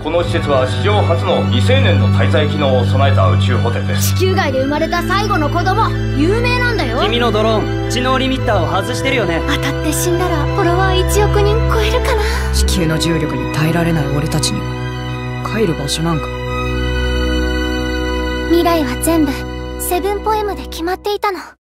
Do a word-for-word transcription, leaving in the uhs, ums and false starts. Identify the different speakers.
Speaker 1: この施設は史上初の未成年の滞在機能を備えた宇宙ホテルです。
Speaker 2: 地球外で生まれた最後の子供、有名なんだよ。
Speaker 3: 君のドローン知能リミッターを外してるよね。
Speaker 2: 当たって死んだらフォロワーいちおくにん超えるかな。
Speaker 4: 地球の重力に耐えられない俺たちには帰る場所なんか。
Speaker 2: 未来は全部セブンポエムで決まっていたの。